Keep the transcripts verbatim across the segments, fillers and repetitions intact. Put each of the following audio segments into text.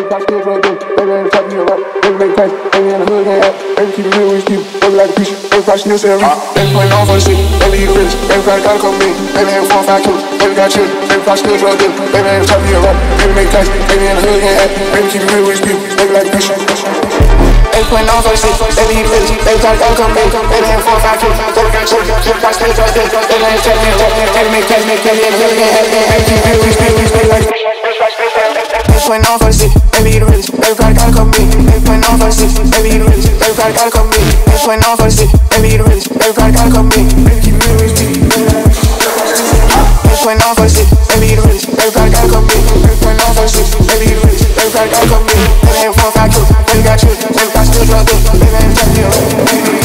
I still drug them. Baby, ain't talking to rock. Baby, make crazy. Baby, in the hood, can't act. Baby, keep it real with you. Baby, like a preacher. Baby, probably still sell reach. Baby, playing on for the shit. Baby, eat rich. Baby, probably gotta come in. Baby, ain't four, five, two. Baby, got children. Baby, probably still drug them. Baby, ain't talking to rock. Baby, make crazy. Baby, in the hood, can't act. Baby, keep it real with you. Baby, like a preacher. Baby, playing on for the shit. Baby, eat rich. Baby, probably gotta come in. Baby, ain't four, five, two. Baby, got children. Baby, probably still drug them. Baby, ain't talking to rock. Baby, make crazy. Make crazy. Baby, can't act. Baby, keep it real with you. Baby, like a preacher. Baby, playing on for the shit. Baby, eat rich. Baby, probably gotta come in. Baby, playing on for the shit. Baby, eat rich. Baby, probably gotta come in. Baby, playing on for the shit. Baby, eat rich. Baby, probably gotta come in. Baby, keep it real with me. Baby, playing on for the shit. Baby, eat rich. Baby, probably gotta come in. Baby, playing on for the shit. Baby, eat rich. Baby, probably gotta come in. Baby, ain't four, five, two. Baby, got children. Baby, got still drug them. Baby, ain't talking to you.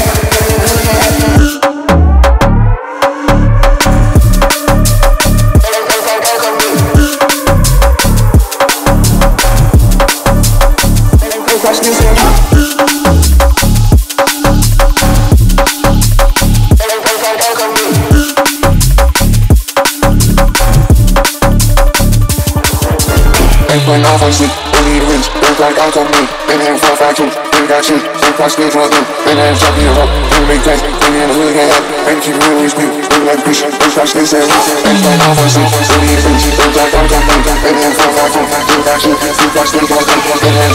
Playing off on shit, baby, eat rich. Baby, probably gotta come in. Baby, ain't four, five, two. Baby, got shit. Baby, probably still drug them. Baby, ain't talking to rock. Baby, make crazy. Baby, in the hood, can't act. Baby, keep it real with you. Baby, like a preacher. Baby, probably still sell reach. Baby, playing off on shit, baby, eat rich. Baby, probably gotta come in. Baby, ain't four, five, two. Baby, got shit. Baby, probably still drug them. Baby, ain't